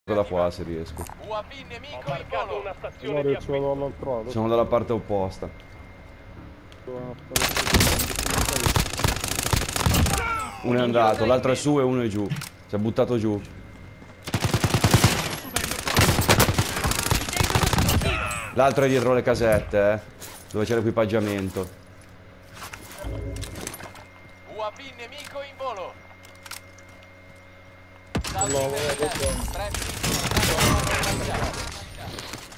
Da qua se riesco. UAV nemico in Marcato volo. una Non stazione di riesco acquisto. non trovato. Siamo dalla parte opposta. Uno è andato, l'altro è su e uno è giù. Si è buttato giù. L'altro è dietro le casette, dove c'è l'equipaggiamento. UAV nemico in volo. No,